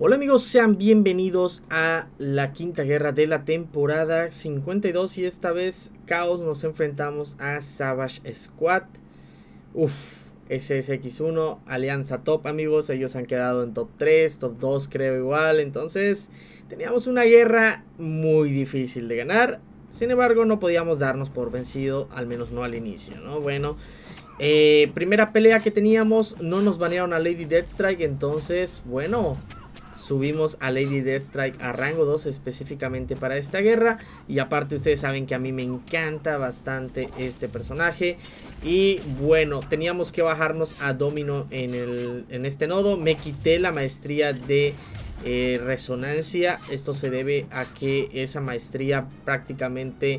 Hola amigos, sean bienvenidos a la quinta guerra de la temporada 52 y esta vez Caos nos enfrentamos a Savage Squad. SSX1, Alianza Top amigos, ellos han quedado en top 3, top 2 creo igual, entonces teníamos una guerra muy difícil de ganar, sin embargo no podíamos darnos por vencido, al menos no al inicio, ¿no? Bueno, primera pelea que teníamos, no nos banearon a Lady Deathstrike, entonces bueno, subimos a Lady Deathstrike a rango 2 específicamente para esta guerra. Y aparte ustedes saben que a mí me encanta bastante este personaje. Y bueno, teníamos que bajarnos a Domino en este nodo. Me quité la maestría de resonancia. Esto se debe a que esa maestría prácticamente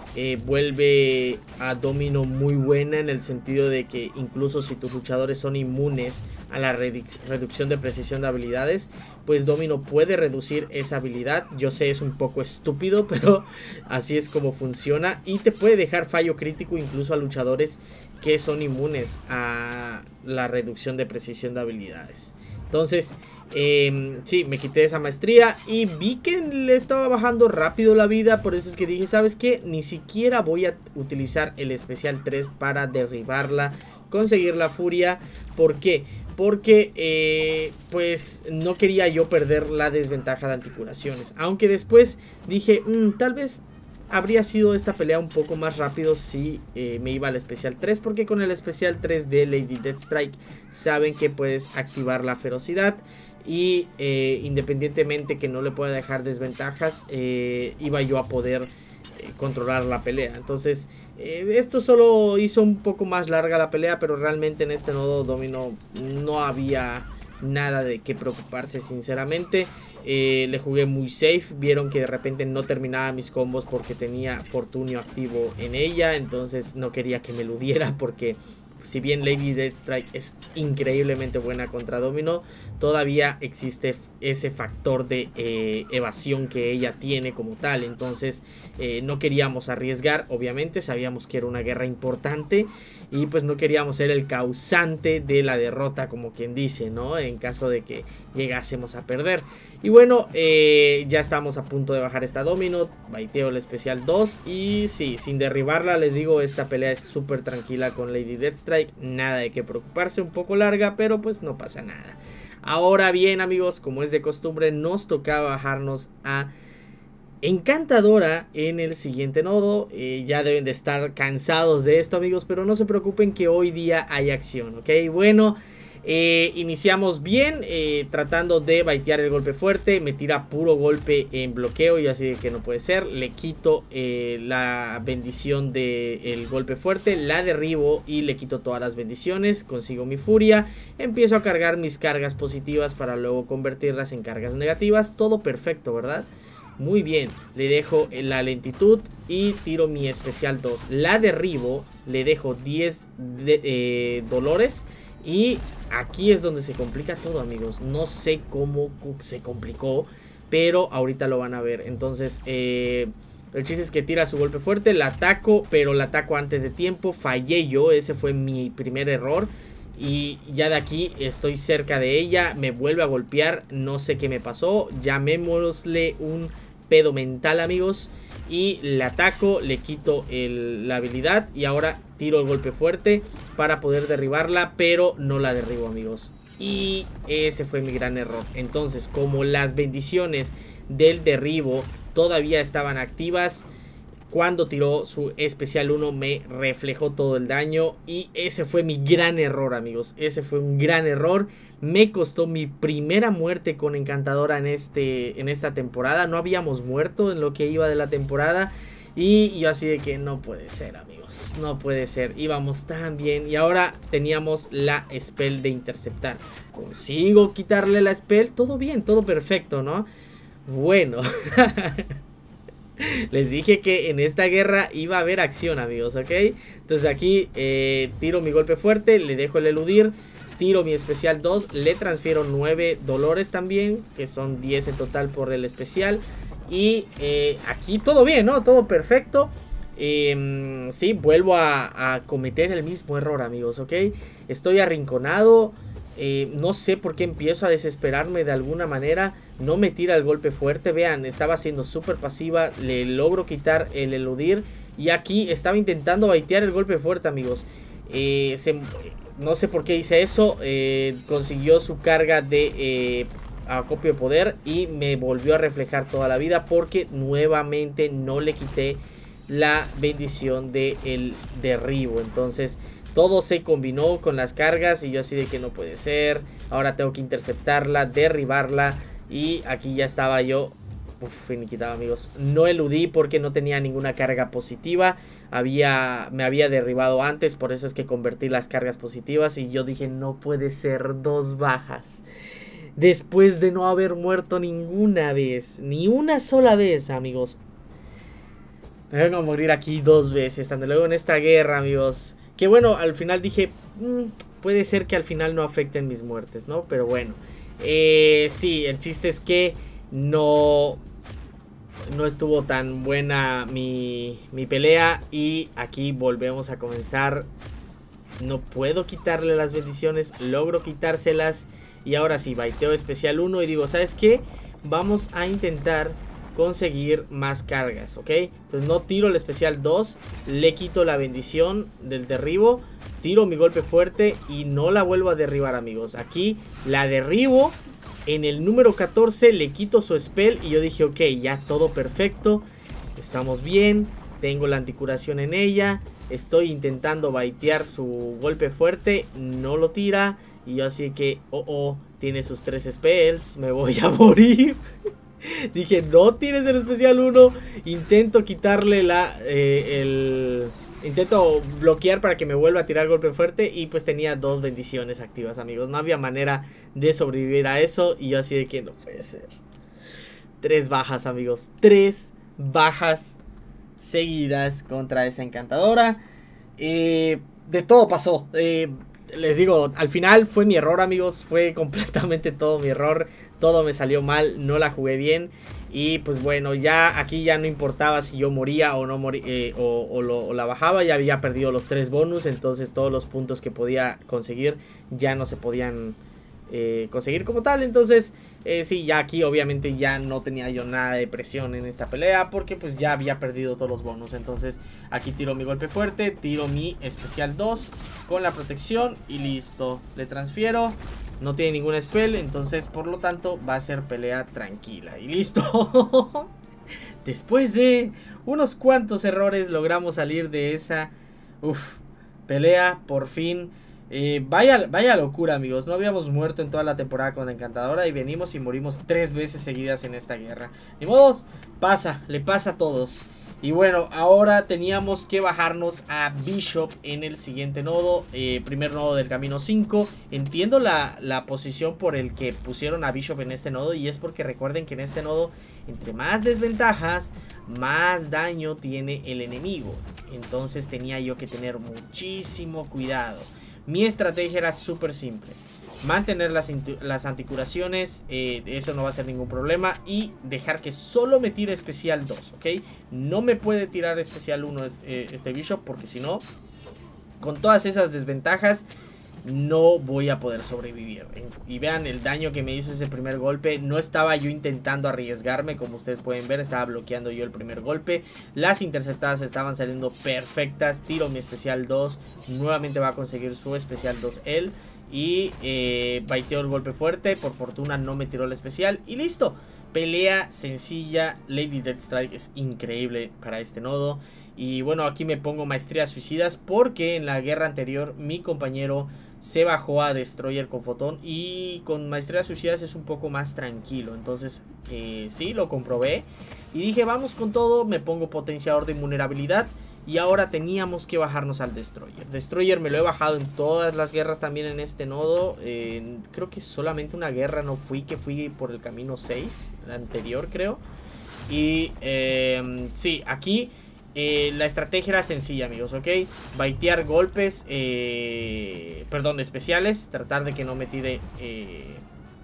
vuelve a Domino muy buena, en el sentido de que incluso si tus luchadores son inmunes a la reducción de precisión de habilidades, pues Domino puede reducir esa habilidad. Yo sé, es un poco estúpido, pero así es como funciona, y te puede dejar fallo crítico incluso a luchadores que son inmunes a la reducción de precisión de habilidades. Entonces sí, me quité esa maestría y vi que le estaba bajando rápido la vida. Por eso es que dije, ¿sabes qué? Ni siquiera voy a utilizar el especial 3 para derribarla, conseguir la furia. ¿Por qué? Porque pues no quería yo perder la desventaja de anticuraciones. Aunque después dije, tal vez habría sido esta pelea un poco más rápido si me iba al especial 3, porque con el especial 3 de Lady Deathstrike saben que puedes activar la ferocidad. Y independientemente que no le pueda dejar desventajas, iba yo a poder controlar la pelea. Entonces esto solo hizo un poco más larga la pelea, pero realmente en este nodo Domino no había nada de qué preocuparse, sinceramente. Le jugué muy safe. Vieron que de repente no terminaba mis combos porque tenía Fortunio activo en ella, entonces no quería que me eludiera, porque si bien Lady Deathstrike es increíblemente buena contra Domino, todavía existe ese factor de evasión que ella tiene como tal. Entonces no queríamos arriesgar, obviamente sabíamos que era una guerra importante y pues no queríamos ser el causante de la derrota, como quien dice, ¿no? En caso de que llegásemos a perder. Y bueno, ya estamos a punto de bajar esta Domino, baiteo el especial 2 y sí, sin derribarla, les digo, esta pelea es súper tranquila con Lady Deathstrike, nada de qué preocuparse, un poco larga, pero pues no pasa nada. Ahora bien amigos, como es de costumbre, nos tocaba bajarnos a Encantadora en el siguiente nodo. Ya deben de estar cansados de esto amigos, pero no se preocupen que hoy día hay acción, ¿ok? Bueno, iniciamos bien, tratando de baitear el golpe fuerte. Me tira puro golpe en bloqueo y así de que no puede ser. Le quito la bendición del golpe fuerte, la derribo y le quito todas las bendiciones. Consigo mi furia, empiezo a cargar mis cargas positivas para luego convertirlas en cargas negativas. Todo perfecto, ¿verdad? Muy bien, le dejo la lentitud y tiro mi especial 2. La derribo, le dejo 10 dolores. Y aquí es donde se complica todo amigos. No sé cómo se complicó, pero ahorita lo van a ver. Entonces el chiste es que tira su golpe fuerte, la ataco, pero la ataco antes de tiempo. Fallé yo, ese fue mi primer error. Y ya de aquí estoy cerca de ella, me vuelve a golpear, no sé qué me pasó. Llamémosle un pedo mental amigos. Y le ataco, le quito la habilidad y ahora tiro el golpe fuerte para poder derribarla, pero no la derribo amigos. Y ese fue mi gran error. Entonces, como las bendiciones del derribo todavía estaban activas, cuando tiró su especial 1 me reflejó todo el daño. Y ese fue mi gran error amigos. Ese fue un gran error. Me costó mi primera muerte con Encantadora en esta temporada. No habíamos muerto en lo que iba de la temporada. Y yo así de que no puede ser amigos. No puede ser. Íbamos tan bien. Y ahora teníamos la spell de interceptar. Consigo quitarle la spell. Todo bien, todo perfecto, ¿no? Bueno. Les dije que en esta guerra iba a haber acción amigos, ¿ok? Entonces aquí tiro mi golpe fuerte, le dejo el eludir, tiro mi especial 2, le transfiero 9 dolores también, que son 10 en total por el especial. Y aquí todo bien, ¿no? Todo perfecto. Sí, vuelvo a cometer el mismo error amigos, ¿ok? Estoy arrinconado. No sé por qué empiezo a desesperarme de alguna manera. No me tira el golpe fuerte. Vean, estaba siendo súper pasiva. Le logro quitar el eludir. Y aquí estaba intentando baitear el golpe fuerte, amigos. No sé por qué hice eso. Consiguió su carga de acopio de poder. Y me volvió a reflejar toda la vida. Porque nuevamente no le quité la bendición del derribo. Entonces todo se combinó con las cargas y yo así de que no puede ser. Ahora tengo que interceptarla, derribarla. Y aquí ya estaba yo finiquitado, amigos. No eludí porque no tenía ninguna carga positiva. Me había derribado antes, por eso es que convertí las cargas positivas. Y yo dije, no puede ser, 2 bajas. Después de no haber muerto ninguna vez. Ni una sola vez, amigos. Me vengo a morir aquí 2 veces. Tanto luego en esta guerra, amigos. Que bueno, al final dije, puede ser que al final no afecten mis muertes, ¿no? Pero bueno, sí, el chiste es que no estuvo tan buena mi pelea. Y aquí volvemos a comenzar. No puedo quitarle las bendiciones, logro quitárselas. Y ahora sí, baiteo especial 1 y digo, ¿sabes qué? Vamos a intentar conseguir más cargas, ¿ok? Entonces no tiro el especial 2, le quito la bendición del derribo, tiro mi golpe fuerte y no la vuelvo a derribar, amigos. Aquí la derribo, en el número 14 le quito su spell y yo dije, ok, ya todo perfecto, estamos bien, tengo la anticuración en ella, estoy intentando baitear su golpe fuerte, no lo tira y yo así que, tiene sus 3 spells, me voy a morir. Dije, no tires el especial 1. Intento quitarle intento bloquear para que me vuelva a tirar golpe fuerte. Y pues tenía 2 bendiciones activas, amigos. No había manera de sobrevivir a eso. Y yo así de que no puede ser. 3 bajas, amigos. 3 bajas seguidas contra esa encantadora. De todo pasó. Les digo, al final fue mi error, amigos. Fue completamente todo mi error. Todo me salió mal, no la jugué bien. Y pues bueno, ya aquí ya no importaba si yo moría o no moría, o la bajaba. Ya había perdido los 3 bonus. Entonces todos los puntos que podía conseguir ya no se podían conseguir como tal. Entonces sí, ya aquí obviamente ya no tenía yo nada de presión en esta pelea, porque pues ya había perdido todos los bonus. Entonces aquí tiro mi golpe fuerte, tiro mi especial 2 con la protección y listo. Le transfiero, no tiene ninguna spell, entonces por lo tanto va a ser pelea tranquila y listo. Después de unos cuantos errores logramos salir de esa pelea por fin. Vaya locura, amigos. No habíamos muerto en toda la temporada con la encantadora y venimos y morimos 3 veces seguidas en esta guerra. Ni modos, le pasa a todos. Y bueno, ahora teníamos que bajarnos a Bishop en el siguiente nodo, primer nodo del camino 5. Entiendo la posición por el que pusieron a Bishop en este nodo, y es porque recuerden que en este nodo, entre más desventajas, más daño tiene el enemigo. Entonces tenía yo que tener muchísimo cuidado. Mi estrategia era súper simple: mantener las anticuraciones, eso no va a ser ningún problema, y dejar que solo me tire especial 2, ¿ok? No me puede tirar especial 1 este Bishop, porque si no, con todas esas desventajas, no voy a poder sobrevivir. Y vean el daño que me hizo ese primer golpe. No estaba yo intentando arriesgarme, como ustedes pueden ver, estaba bloqueando yo el primer golpe. Las interceptadas estaban saliendo perfectas. Tiro mi especial 2, nuevamente va a conseguir su especial 2 él. Y baiteo el golpe fuerte. Por fortuna no me tiró el especial y listo. Pelea sencilla. Lady Deathstrike es increíble para este nodo. Y bueno, aquí me pongo maestrías suicidas, porque en la guerra anterior mi compañero se bajó a Destroyer con Fotón, y con maestrías suicidas es un poco más tranquilo. Entonces sí, lo comprobé y dije, vamos con todo. Me pongo potenciador de invulnerabilidad. Y ahora teníamos que bajarnos al Destroyer. Destroyer me lo he bajado en todas las guerras también en este nodo. Creo que solamente una guerra no fui, que fui por el camino 6, la anterior creo. Y sí, aquí la estrategia era sencilla, amigos, ¿ok? Baitear golpes, perdón, especiales. Tratar de que no me tire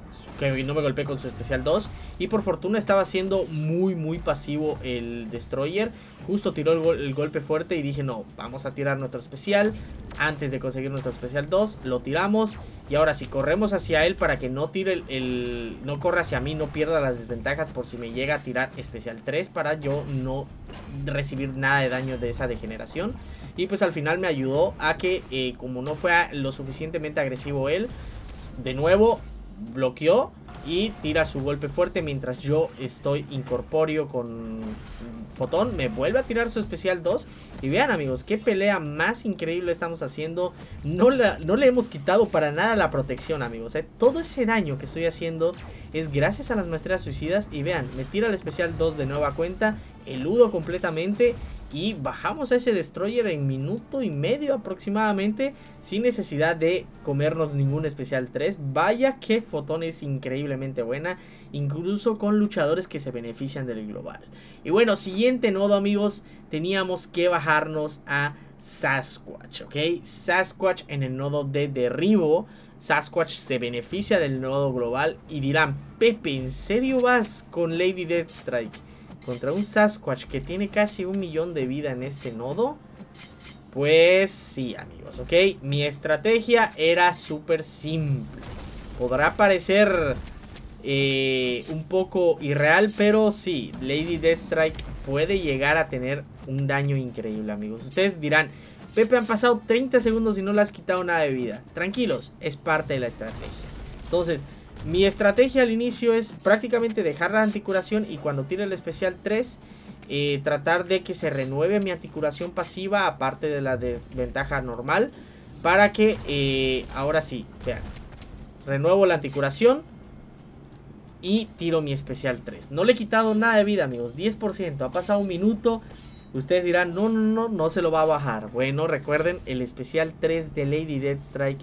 que no me golpeé con su especial 2. Y por fortuna estaba siendo muy pasivo el Destroyer. Justo tiró el golpe fuerte y dije no, vamos a tirar nuestro especial antes de conseguir nuestro especial 2. Lo tiramos y ahora si corremos hacia él para que no tire no corra hacia mí, no pierda las desventajas por si me llega a tirar especial 3 para yo no recibir nada de daño de esa degeneración. Y pues al final me ayudó a que como no fue lo suficientemente agresivo él, de nuevo bloqueó y tira su golpe fuerte mientras yo estoy incorpóreo con Fotón. Me vuelve a tirar su especial 2. Y vean amigos, qué pelea más increíble estamos haciendo. No le hemos quitado para nada la protección amigos, todo ese daño que estoy haciendo es gracias a las maestrías suicidas. Y vean, me tira el especial 2 de nueva cuenta, eludo completamente y bajamos a ese Destroyer en minuto y medio aproximadamente, sin necesidad de comernos ningún especial 3. Vaya que Fotón es increíblemente buena, incluso con luchadores que se benefician del global. Y bueno, siguiente nodo amigos, teníamos que bajarnos a Sasquatch, ¿ok? Sasquatch en el nodo de derribo. Sasquatch se beneficia del nodo global y dirán, Pepe, ¿en serio vas con Lady Deathstrike contra un Sasquatch que tiene casi 1.000.000 de vida en este nodo? Pues sí amigos, ok. Mi estrategia era súper simple. Podrá parecer un poco irreal, pero sí, Lady Deathstrike puede llegar a tener un daño increíble amigos. Ustedes dirán, Pepe, han pasado 30 segundos y no le has quitado nada de vida. Tranquilos, es parte de la estrategia. Entonces, mi estrategia al inicio es prácticamente dejar la anticuración y cuando tire el especial 3, tratar de que se renueve mi anticuración pasiva, aparte de la desventaja normal, para que ahora sí, vean, renuevo la anticuración y tiro mi especial 3. No le he quitado nada de vida amigos, 10%, ha pasado un minuto. Ustedes dirán, no se lo va a bajar. Bueno, recuerden, el especial 3 de Lady Deathstrike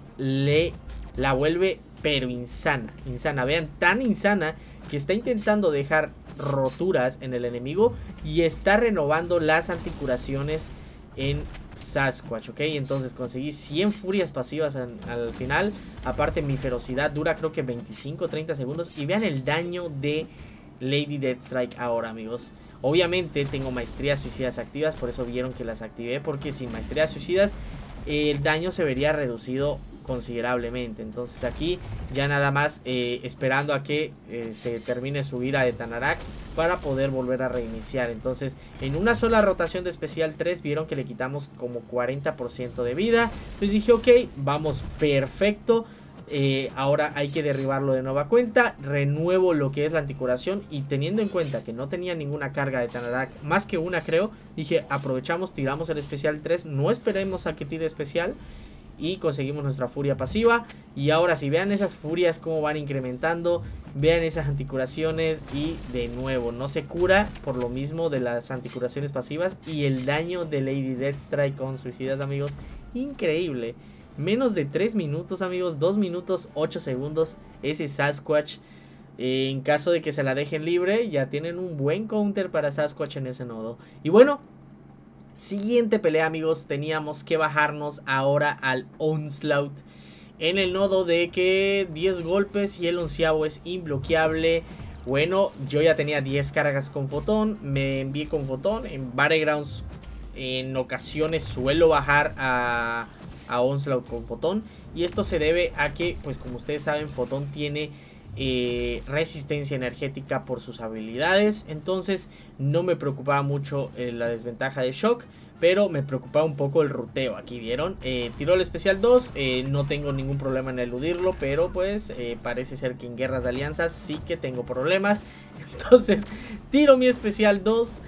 la vuelve pero insana. Vean, tan insana que está intentando dejar roturas en el enemigo y está renovando las anticuraciones en Sasquatch, ok. Entonces conseguí 100 furias pasivas al final. Aparte mi ferocidad dura creo que 25-30 segundos. Y vean el daño de Lady Deathstrike ahora amigos. Obviamente tengo maestrías suicidas activas, por eso vieron que las activé, porque sin maestrías suicidas el daño se vería reducido considerablemente. Entonces aquí ya nada más esperando a que se termine su ira de Tanarak para poder volver a reiniciar. Entonces en una sola rotación de especial 3 vieron que le quitamos como 40% de vida. Entonces dije ok, vamos perfecto. Ahora hay que derribarlo de nueva cuenta. Renuevo lo que es la anticuración. Y teniendo en cuenta que no tenía ninguna carga de Tanarak, más que una creo, dije aprovechamos, tiramos el especial 3. No esperemos a que tire especial y conseguimos nuestra furia pasiva. Y ahora si vean esas furias como van incrementando, vean esas anticuraciones. Y de nuevo no se cura por lo mismo de las anticuraciones pasivas. Y el daño de Lady Deathstrike con suicidas amigos, increíble. Menos de 3 minutos amigos, 2 minutos 8 segundos ese Sasquatch. En caso de que se la dejen libre, ya tienen un buen counter para Sasquatch en ese nodo. Y bueno, siguiente pelea amigos, teníamos que bajarnos ahora al Onslaught. En el nodo de que 10 golpes y el 11avo es imbloqueable. Bueno, yo ya tenía 10 cargas con Fotón, me envié con Fotón. En Battlegrounds en ocasiones suelo bajar a Onslaught con Fotón. Y esto se debe a que, pues como ustedes saben, Fotón tiene resistencia energética por sus habilidades. Entonces no me preocupaba mucho la desventaja de shock, pero me preocupaba un poco el ruteo. Aquí vieron, tiró el especial 2, no tengo ningún problema en eludirlo, pero pues parece ser que en guerras de alianzas sí que tengo problemas. Entonces tiro mi especial 2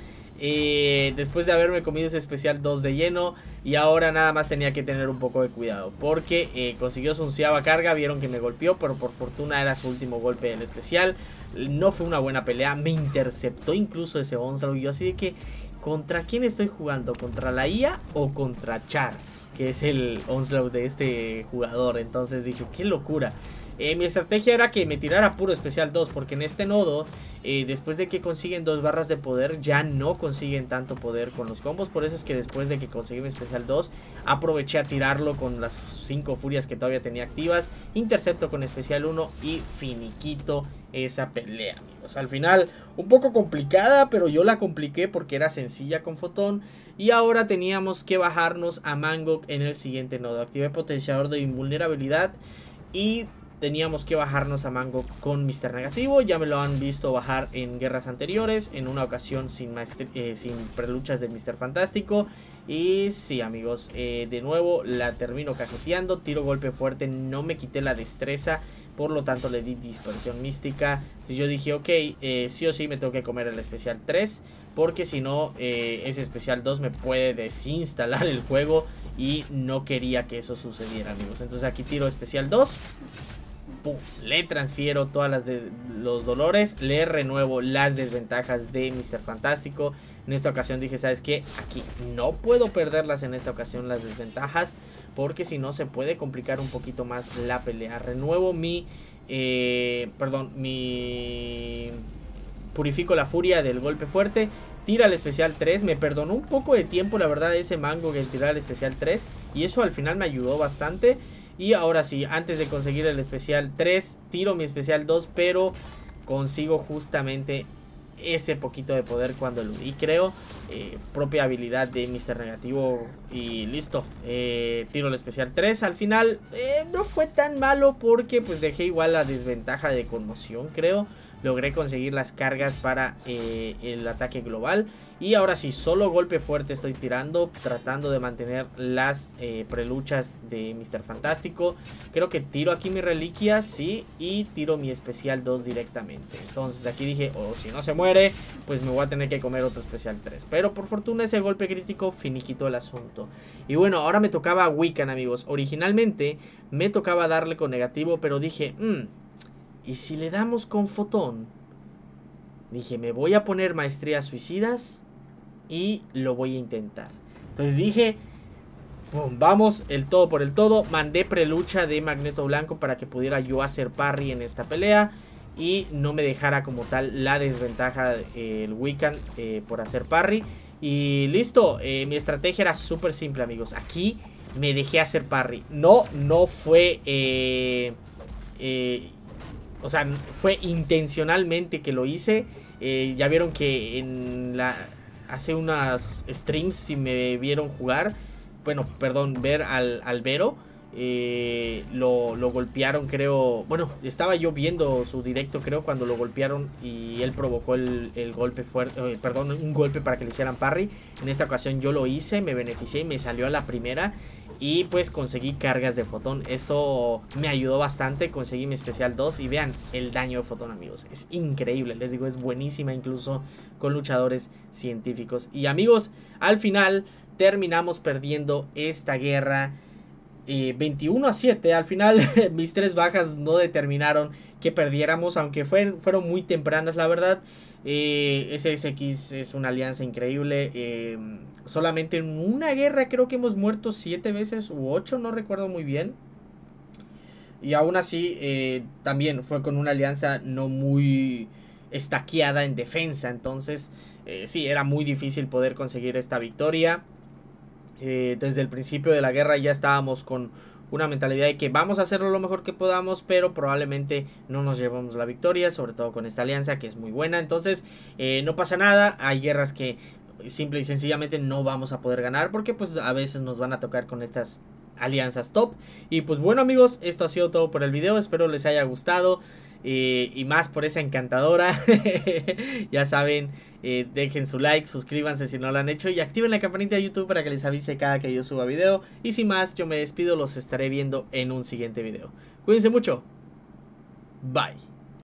después de haberme comido ese especial 2 de lleno. Y ahora nada más tenía que tener un poco de cuidado, porque consiguió su 11ª carga. Vieron que me golpeó, pero por fortuna era su último golpe del especial. No fue una buena pelea, me interceptó incluso ese Onslaught. Y yo así de que, ¿contra quién estoy jugando? ¿Contra la IA o contra Char? Que es el Onslaught de este jugador. Entonces dije, qué locura. Mi estrategia era que me tirara puro especial 2, porque en este nodo, después de que consiguen 2 barras de poder, ya no consiguen tanto poder con los combos. Por eso es que después de que conseguí mi especial 2, aproveché a tirarlo con las 5 furias que todavía tenía activas, intercepto con especial 1 y finiquito esa pelea, amigos. Al final, un poco complicada, pero yo la compliqué porque era sencilla con Fotón. Y ahora teníamos que bajarnos a Mangok en el siguiente nodo. Activé potenciador de invulnerabilidad y teníamos que bajarnos a Mangok con Mr. Negativo. Ya me lo han visto bajar en guerras anteriores, en una ocasión sin preluchas de Mr. Fantástico. Y sí, amigos, de nuevo la termino cajeteando. Tiro golpe fuerte, no me quité la destreza, por lo tanto le di dispersión mística. Entonces yo dije, ok, sí o sí me tengo que comer el especial 3, porque si no, ese especial 2 me puede desinstalar el juego. Y no quería que eso sucediera, amigos. Entonces aquí tiro especial 2. ¡Pum! Le transfiero todas las de los dolores. Le renuevo las desventajas de Mr. Fantástico. En esta ocasión dije, ¿sabes qué? Aquí no puedo perderlas en esta ocasión, las desventajas, porque si no se puede complicar un poquito más la pelea. Renuevo mi... purifico la furia del golpe fuerte. Tira el especial 3. Me perdonó un poco de tiempo, la verdad, ese Mango que tirar el especial 3. Y eso al final me ayudó bastante. Y ahora sí, antes de conseguir el especial 3, tiro mi especial 2, pero consigo justamente ese poquito de poder cuando lo di, creo. Propia habilidad de Mr. Negativo y listo. Tiro el especial 3. Al final no fue tan malo porque pues dejé igual la desventaja de conmoción, creo. Logré conseguir las cargas para el ataque global. Y ahora sí, solo golpe fuerte estoy tirando, tratando de mantener las preluchas de Mr. Fantástico. Creo que tiro aquí mi reliquia, sí, y tiro mi especial 2 directamente. Entonces aquí dije, si no se muere, pues me voy a tener que comer otro especial 3. Pero por fortuna ese golpe crítico finiquitó el asunto. Y bueno, ahora me tocaba a Wiccan, amigos. Originalmente me tocaba darle con negativo, pero dije, ¿y si le damos con Fotón? Dije, me voy a poner maestrías suicidas y lo voy a intentar. Entonces dije, pum, vamos, el todo por el todo. Mandé prelucha de Magneto Blanco para que pudiera yo hacer parry en esta pelea y no me dejara como tal la desventaja el Wiccan por hacer parry. Y listo, mi estrategia era súper simple, amigos. Aquí me dejé hacer parry. No fue... o sea, fue intencionalmente que lo hice. Ya vieron que hace unas streams, si me vieron jugar, bueno, perdón, ver al Vero, lo golpearon, creo. Bueno, estaba yo viendo su directo, creo, cuando lo golpearon y él provocó el golpe fuerte, perdón, un golpe para que le hicieran parry. En esta ocasión yo lo hice, me beneficié y me salió a la primera. Y pues conseguí cargas de Fotón. Eso me ayudó bastante. Conseguí mi especial 2. Y vean el daño de Fotón, amigos. Es increíble. Les digo, es buenísima incluso con luchadores científicos. Y amigos, al final terminamos perdiendo esta guerra 21-7. Al final mis 3 bajas no determinaron que perdiéramos, aunque fueron muy tempranas, la verdad. SSX es una alianza increíble. Solamente en una guerra creo que hemos muerto 7 veces u 8, no recuerdo muy bien. Y aún así también fue con una alianza no muy estaqueada en defensa. Entonces sí, era muy difícil poder conseguir esta victoria. Desde el principio de la guerra ya estábamos con una mentalidad de que vamos a hacerlo lo mejor que podamos, pero probablemente no nos llevamos la victoria, sobre todo con esta alianza que es muy buena. Entonces no pasa nada, hay guerras que simple y sencillamente no vamos a poder ganar, porque pues a veces nos van a tocar con estas alianzas top. Y pues bueno, amigos, esto ha sido todo por el video, espero les haya gustado. Y más por esa encantadora. Ya saben, dejen su like, suscríbanse si no lo han hecho y activen la campanita de YouTube para que les avise cada que yo suba video. Y sin más, yo me despido, los estaré viendo en un siguiente video. Cuídense mucho. Bye.